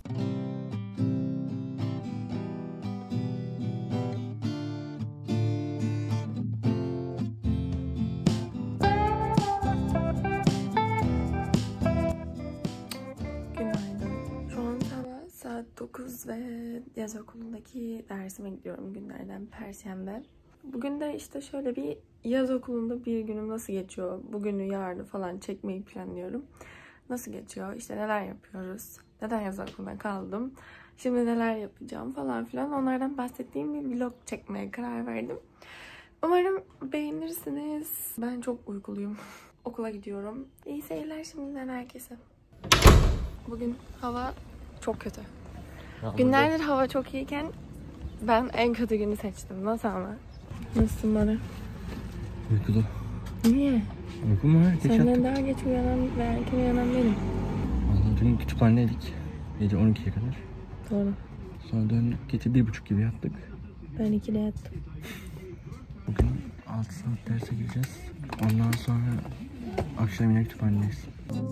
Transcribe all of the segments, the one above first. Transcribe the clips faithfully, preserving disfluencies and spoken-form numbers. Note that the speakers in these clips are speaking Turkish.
dokuz ve yaz okulundaki dersime gidiyorum günlerden Perşembe. Bugün de işte şöyle bir yaz okulunda bir günüm nasıl geçiyor, bugünü yarını falan çekmeyi planlıyorum. Nasıl geçiyor, işte neler yapıyoruz, neden yaz okuluna kaldım, şimdi neler yapacağım falan filan, onlardan bahsettiğim bir vlog çekmeye karar verdim. Umarım beğenirsiniz. Ben çok uykuluyum. Okula gidiyorum. İyi seyirler şimdiden herkese. Bugün hava çok kötü. Günlerdir hava çok iyiyken ben en kötü günü seçtim. Nasıl ama? Nasılsın bana? Uykulu. Niye? Uykum var. Senden daha geç uyanan ve erken uyanan benim. Vallahi dün kütüphanedeydik. Gece on ikiye kadar. Doğru. Sonra döndük. Gece bir buçuk gibi yattık. Ben ikide yattım. Bugün altı saat derse gireceğiz. Ondan sonra akşam yine kütüphanedeyiz.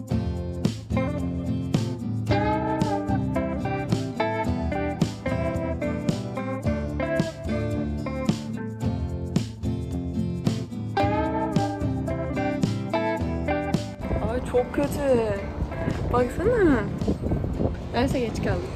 Çok kötü. Baksana. Derse geç kaldık.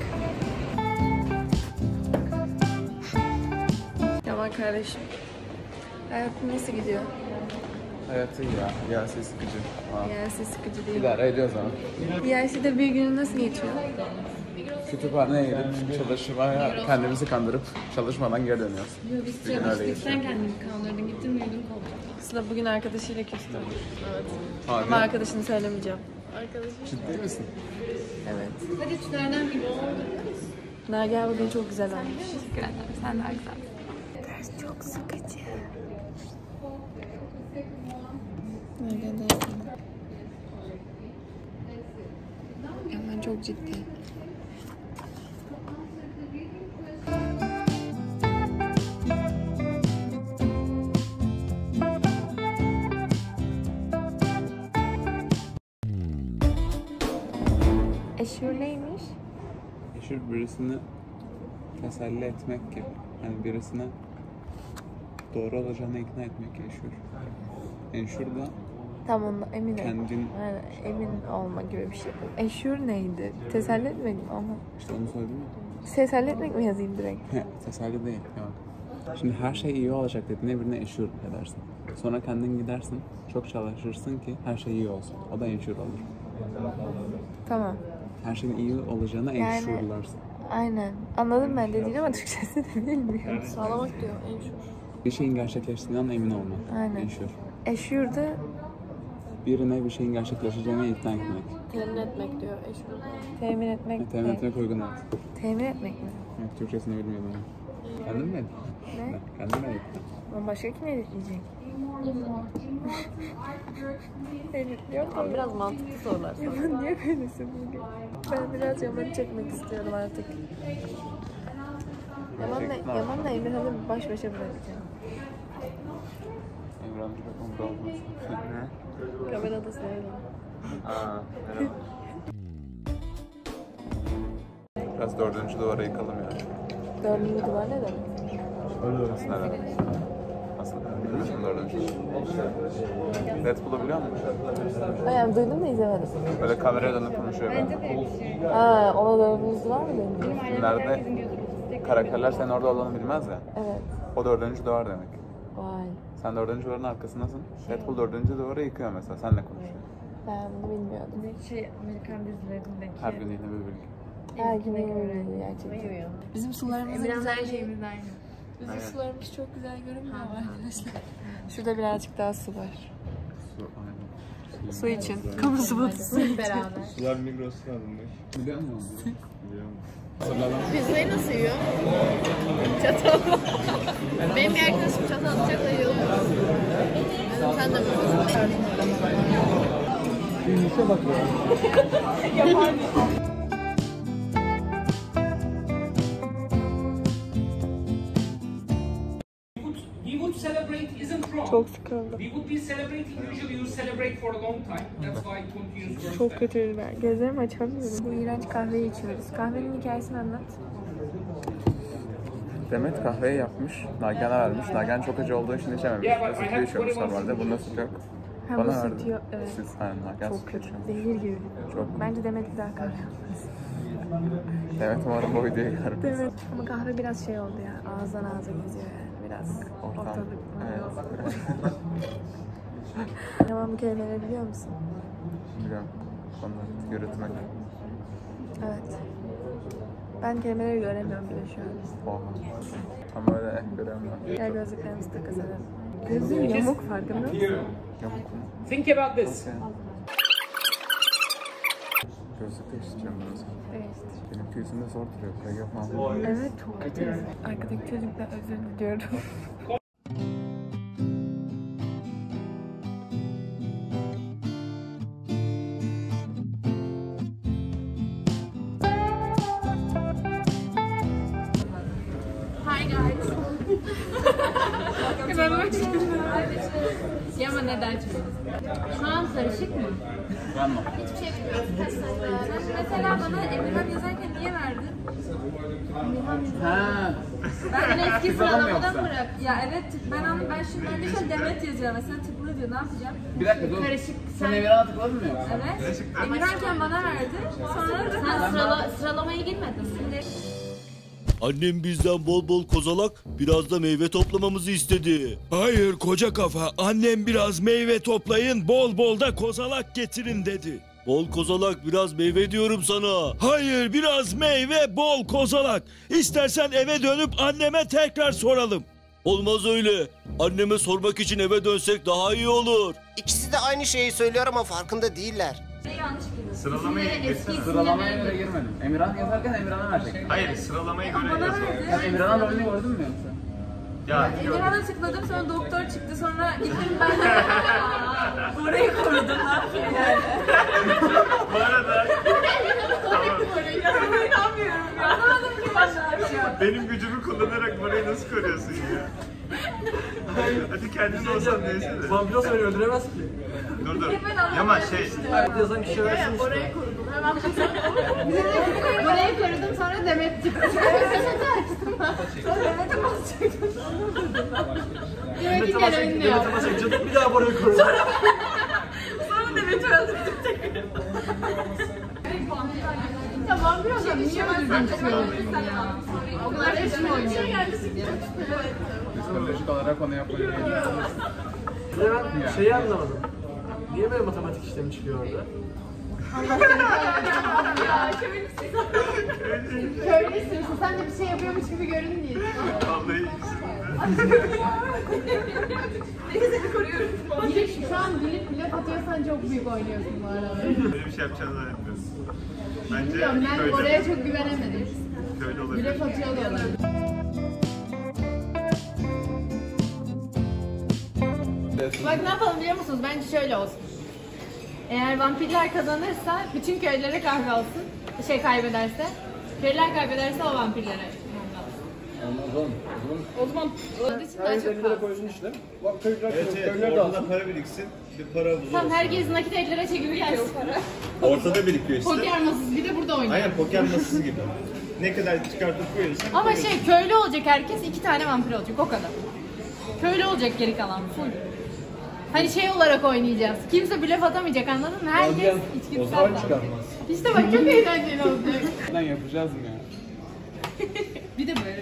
Yaman kardeşim. Hayatın nasıl gidiyor? Hayatı iyi ya. Yasi sıkıcı. Yasi sıkıcı değil. İdare ediyoruz ama. Yasi'de bir günün nasıl geçiyor? Kütüphaneye gidip çalışmaya kendimizi kandırıp çalışmadan geri dönüyoruz. Yok biz çalıştık. Sen kendini kandırdın. Gittin uyudun kovdun. Aslında bugün arkadaşıyla küstüm. Evet. Abi. Ama arkadaşını söylemeyeceğim. Arkadaşım. Ciddi misin? Evet. Hadi tülerden bir bol. Nagihan bugün çok güzel olmuş. Teşekkür ederim. Sen daha güzel. Ders çok sıkıcı. Öyle de. Yaman çok ciddi. Eşür neymiş? Eşür birisini teselli etmek gibi. Hani birisine doğru olacağına ikna etmek eşür. Enşür da Tam ondan eminim. kendin... Yani emin olma gibi bir şey. Eşür neydi? Teselli etmek mi? Ama İşte onu söyledim ya. teselli etmek mi yazayım direkt? He, teselli değil. Yok. Şimdi her şey iyi olacak dediğine birine eşür edersin. Sonra kendin gidersin, çok çalışırsın ki her şey iyi olsun. O da enşür olur. Tamam. Her şeyin iyi olacağına Yani- enşurlarsın. Aynen. Anladım ben dediğini ama Türkçesi de bilmiyorum. Sağlamak diyor. Eşür. Bir şeyin gerçekleştiğinden emin olmak. Aynen. Enşür. Eşür de Birine bir şeyin gerçekleşeceğine ikna etmek. temin etmek diyor. Eşür. Temin etmek. Yani temin ne? etmek uygun evet. Temin etmek mi? Evet, Türkçesini bilmiyordum. Kendin mi? Ne? Kendin mi ettin? Ama başka kim editleyecek? Editliyor mu? Biraz mantıklı sorular sor. Yaman niye böylesin bugün? Ben biraz Yaman'ı çekmek istiyorum artık. Yaman'la, Yaman'la Emirhan'ı baş başa bırakacağım. Emre'nin çok umurda olmasın. Ne? Kamerada söyle. Aa, merhaba. Biraz dördüncü duvara yıkalım ya. Dördüncü duvar ne demek? Nasıl ne demek? Nasıl? Biliyor musun dördüncü duvar? Deadpool'u biliyor musun? Yani duydum da izlemedim. Böyle kameraya dönüp konuşuyor ben. Ha, ona dördüncü duvar mı deniyor? Filmlerde karakterler senin orada olduğunu bilmez ya. Evet. O dördüncü duvar demek. Vay. Sen dördüncü duvarın arkasındasın. Deadpool dördüncü duvarı yıkıyor mesela. Senle konuşuyor. Ben bunu bilmiyordum. Şey Amerikan dizilerindeki. Her gün yeni bir bilgi. Her gün öyle gerçekten. Bizim sularımızın Biraz her güzelliği. şeyimiz aynı. Bizim Evet. sularımız çok güzel görünmüyor mu arkadaşlar? Şurada birazcık daha su var. Su, aynen. Su için. Kamu spotu. Hep beraber. Sular Migros'tan alınmış. Biliyor musun? Biliyor musun? Pizzayı nasıl yiyor? Çatal. Benim bir arkadaşım çatal bıçakla yiyor. Sen de mi? Yunus'a bak ya. Yapar. He would celebrate his own Çok sıkıldım. Çok kötüydü ben. Gözlerimi açamıyorum. Bu iğrenç kahveyi içiyoruz. Kahvenin hikayesini anlat. Demet kahveyi yapmış, Nagihan'a vermiş. Nagihan çok acı olduğu için içememiş. Sütlü içiyormuş normalde. Bunda süt yok. Ha, Bana bu verdi. süt yok. Evet. Süt, aynen Nagihan Çok süt kötü. içiyormuş. Zehir gibi. Çok. Bence Demet bir daha kahve yapmaz. Demet umarım bu videoyu görmez. Demet. Ama kahve biraz şey oldu ya. Ağızdan ağza geziyor yani. Biraz Ortam. ortalık. Evet. Tamam, bu kelimeleri biliyor musun? Biliyorum. Onları yürütmek. Evet. Ben kelimeleri göremiyorum bile şu an. Oha. Ama öyle görüyorum ben. Gel gözlüklerimizi takasalım. Gözüm yamuk, farkında mısın? Yamuk mu? Think about this. Okay. Gözlük değiştireceğim biraz. Değiştir. Benimki yüzümde zor duruyor. Burayı yapmam. Evet, çok kötü. Arkadaki çocuktan özür diliyorum. Ya ama neden çıkıyor? Şu an karışık mı? Ben mi? Hiçbir şey bilmiyorum. Mesela bana Emirhan yazarken niye verdin? Emirhan Ha. Ben eski sıralamadan yoksa? bırak. Ya evet, ben onu ben şimdi ben de şu an Demet yazıyor. Mesela tıkla diyor. Ne yapacağım? Bir dakika dur. Karışık. Sen Emirhan'a tıkladın mı yoksa? Evet. Emirhanken bana verdi. Sonra sen sırala, sıralamaya girmedin mi? Annem bizden bol bol kozalak, biraz da meyve toplamamızı istedi. Hayır koca kafa, annem biraz meyve toplayın, bol bol da kozalak getirin dedi. Bol kozalak, biraz meyve diyorum sana. Hayır, biraz meyve, bol kozalak. İstersen eve dönüp anneme tekrar soralım. Olmaz öyle. Anneme sormak için eve dönsek daha iyi olur. İkisi de aynı şeyi söylüyor ama farkında değiller. Sıralamayı geçsene. Sıralamaya göre girmedim. Emirhan yazarken Emirhan'a verecek. Hayır, sıralamayı göre yazalım. Sen Emirhan'ın rolünü gördün mü yoksa? Ya, Emirhan'a tıkladım, sonra doktor çıktı, sonra gittim ben de orayı korudum. Ne yapayım yani? bu arada İnanmıyorum ya. Anlamadım ki ben ne yapacağım. benim gücümü kullanarak burayı nasıl koruyorsun ya? Hadi kendin olsan neyse de. Vampiro söylüyor, öldüremez ki. Dur dur. Yama şey. Yazan kişi versin işte. Orayı korudum. Hemen orayı korudum, sonra Demet çıktı. Sonra Demet'e basacaktım. Demet'in görevini de yaptım. Bir daha burayı koyun. Sonra Demet'i öldürdüm. Ya vampir olsam niye öldürdün çıkıyorsun ya? O kadar eşim oynuyor. Psikolojik olarak onu yapmayı Ben şeyi anlamadım. Niye böyle matematik işlemi çıkıyor orada? Ya köylüsün. Köylüsün. Sen de bir şey yapıyormuş gibi görün diye. Vallahi Neyse seni koruyorum. Girip, şu an girip bile atıyorsan çok büyük oynuyorsun bu arada. böyle bir şey yapacağını zannetmiyorum. Bence Bilmiyorum, ben köylü, oraya çok güvenemedim. köylü olabilir. Bile atıyorlar. Bak ne yapalım biliyor musunuz? Bence şöyle olsun. Eğer vampirler kazanırsa bütün köylere kahve olsun. Şey kaybederse. Köylüler kaybederse o vampirlere. Olmaz oğlum. O zaman onun için daha çok kahve. koysun işte. Bak köylüler Evet evet, ortada para biriksin, bir para buzu Tamam, olsun. herkes nakit ellere çekip gelsin para. Ortada birikiyor işte. Poker masası, bir de burada oynuyor. Aynen poker masası gibi. Ne kadar çıkartıp koyuyorsan Ama koyuyorsun. şey, köylü olacak herkes, iki tane vampir olacak, o kadar. Köylü olacak geri kalan, full. Hani şey olarak oynayacağız. Kimse blöf atamayacak, anladın mı? Herkes içgüdüsel davranacak. İşte bak, çok eğlenceli olacak. Lan yapacağız mı ya? Bir de böyle.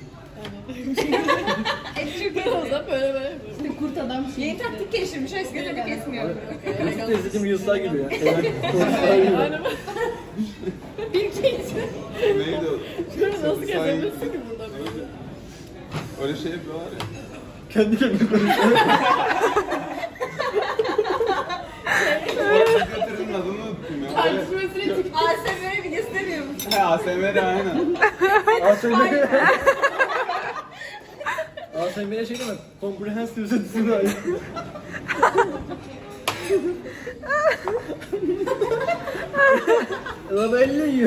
Et çok iyi olsa böyle böyle. İşte kurt adam şey. Yeni taktik geliştirmiş, eskiden de kesmiyor. YouTube'da izlediğim Yıldızlar gibi ya. Bir kez. Neydi o? Şurada nasıl gezemezsin ki burada? Öyle şey yapıyorlar ya. Kendi kendine konuşuyor. Götürün adını unuttum ya. Tartışmasını tip A S M R videosu demiyor musun? He A S M R aynen. A S M R. A S M R şey demek. Comprehensive Sentence'ını ayır. Lan elle yiyor.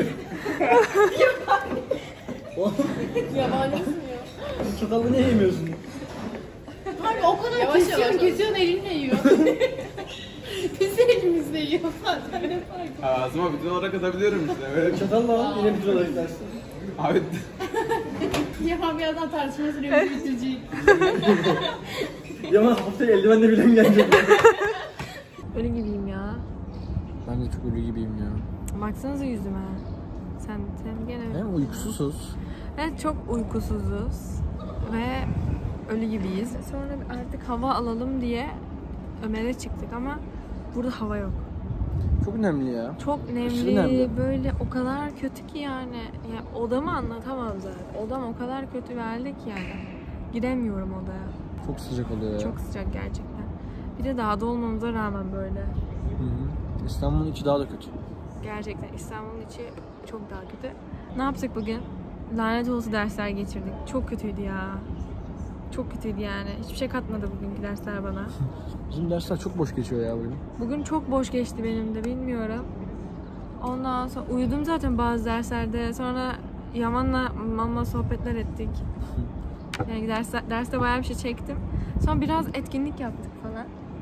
Yabancısın ya. Çatalı niye yemiyorsun? Abi o kadar Yavaş kesiyorsun yavaş. kesiyorsun elinle yiyor. Biz de elimizle yiyor zaten ne farkı. Ağzıma bütün olarak atabiliyorum işte. Böyle Çatalla yine bütün olarak dersin. Abi Yaman birazdan tartışma süremizi bitirecek. Yaman haftaya eldivenle bile mi gelecek? Ölü gibiyim ya. Ben de çok ölü gibiyim ya. Baksanıza yüzüme. Sen, sen gene... Hem uykusuzuz. Evet çok uykusuzuz. Ve ölü gibiyiz. Sonra artık hava alalım diye Ömer'e çıktık ama burada hava yok. Çok önemli ya. Çok Aşırı nemli, nemli. böyle o kadar kötü ki yani. Ya odamı anlatamam zaten. Odam o kadar kötü bir halde ki yani. Giremiyorum odaya. Çok sıcak oluyor ya. Çok sıcak gerçekten. Bir de dağda olmamıza rağmen böyle. Hı hı. İstanbul'un içi daha da kötü. Gerçekten İstanbul'un içi çok daha kötü. Ne yaptık bugün? Lanet olası dersler geçirdik. Çok kötüydü ya. Çok kötüydü yani. Hiçbir şey katmadı bugünkü dersler bana. Bizim dersler çok boş geçiyor ya bugün. Bugün çok boş geçti benim de, bilmiyorum. Ondan sonra uyudum zaten bazı derslerde. Sonra Yaman'la Mam'la sohbetler ettik. Yani ders, derste bayağı bir şey çektim. Sonra biraz etkinlik yaptık falan.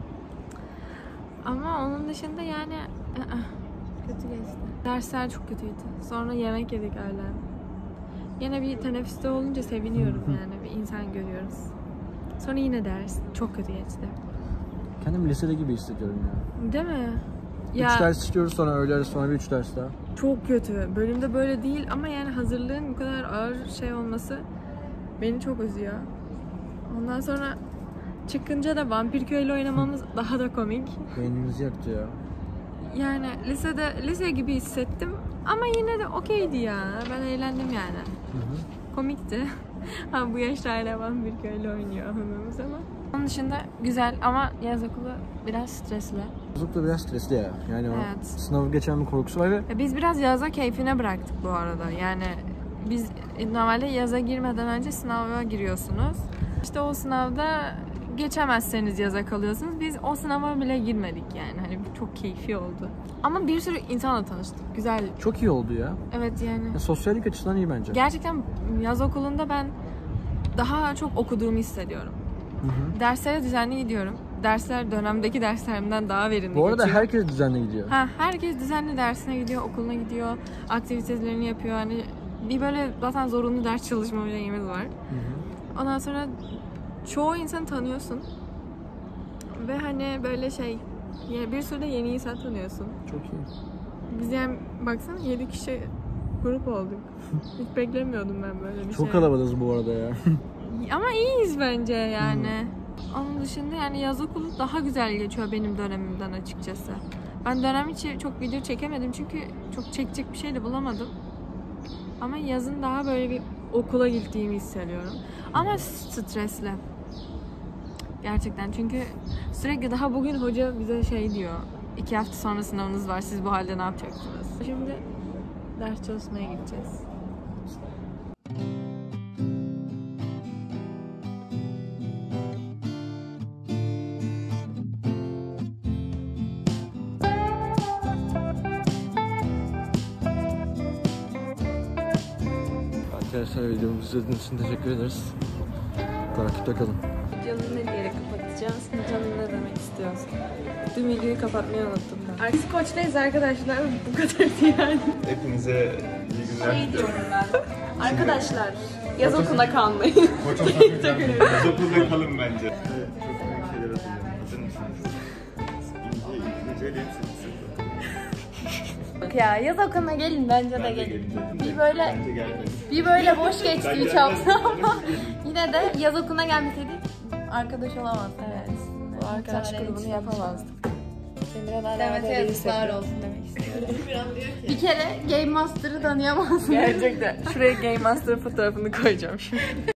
Ama onun dışında yani ı-ı, kötü geçti. Dersler çok kötüydü. Sonra yemek yedik öğlen. Yine bir teneffüste olunca seviniyorum yani. Bir insan görüyoruz. Sonra yine ders. Çok kötü geçti. Kendimi lisede gibi hissediyorum ya. Değil mi? Üç ders işliyoruz, sonra öğle arası, sonra bir üç ders daha. Çok kötü. Bölümde böyle değil ama yani hazırlığın bu kadar ağır şey olması beni çok üzüyor. Ondan sonra çıkınca da Vampir Köylü oynamamız daha da komik. Beynimizi yaktı ya. Yani lisede lise gibi hissettim ama yine de okeydi ya. Ben eğlendim yani. Hı hı. Komikti. Ha bu yaşta hala Vampir Köylü oynuyor hanımız ama. Onun dışında güzel ama yaz okulu biraz stresli. Yazık da biraz stresli ya. Yani o Evet. sınavı geçen bir korkusu var ve Ya biz biraz yaza keyfine bıraktık bu arada. Yani biz normalde yaza girmeden önce sınava giriyorsunuz. İşte o sınavda geçemezseniz yaza kalıyorsunuz. Biz o sınava bile girmedik yani. Hani çok keyifli oldu. Ama bir sürü insanla tanıştık. Güzel. çok iyi oldu ya. Evet yani. ya sosyallik açısından iyi bence. Gerçekten yaz okulunda ben daha çok okuduğumu hissediyorum. Hı hı. Derslere düzenli gidiyorum. Dersler dönemdeki derslerimden daha verimli Bu arada geçiyor. herkes düzenli gidiyor. Ha, herkes düzenli dersine gidiyor, okuluna gidiyor, aktivitelerini yapıyor. Hani bir böyle zaten zorunlu ders çalışma şeyimiz var. Hı hı. Ondan sonra çoğu insanı tanıyorsun. Ve hani böyle şey, yani bir sürü de yeni insan tanıyorsun. Çok iyi. Biz yani baksana yedi kişi grup olduk. Hiç beklemiyordum ben böyle bir şey. Çok kalabalığız bu arada ya. Ama iyiyiz bence yani. Onun dışında yani yaz okulu daha güzel geçiyor benim dönemimden açıkçası. Ben dönem içi çok video çekemedim çünkü çok çekecek bir şey de bulamadım. Ama yazın daha böyle bir okula gittiğimi hissediyorum. Ama stresli. Gerçekten çünkü sürekli daha bugün hoca bize şey diyor. İki hafta sonra sınavınız var, siz bu halde ne yapacaksınız? Şimdi ders çalışmaya gideceğiz. Arkadaşlar videomuzu izlediğiniz için teşekkür ederiz. Takipte kalın. Videonu ne diyerek kapatacağız? Canım ne demek istiyorsun? Dün videoyu kapatmayı unuttum ben. Aksi Koç'tayız arkadaşlar. Bu kadar yani. Hepinize iyi günler. Şey diyorum ben. Arkadaşlar yaz okuluna kalmayın. Koç okulda Yaz okulda kalın bence. Evet, çok komik şeyler hatırlıyorum. Hazır mısınız? İnce, ince Ya yaz okuluna gelin bence de gelin. Bir böyle Bence gelmeyin. bir böyle boş geçti üç hafta ama yine de yaz okuluna gelmeseydik arkadaş olamazdık. Evet. Bu arkadaş grubunu yapamazdık. Demet'e yazıklar olsun demek istiyorum. Bir kere Game Master'ı tanıyamazsın. Gerçekten. Şuraya Game Master fotoğrafını koyacağım şimdi.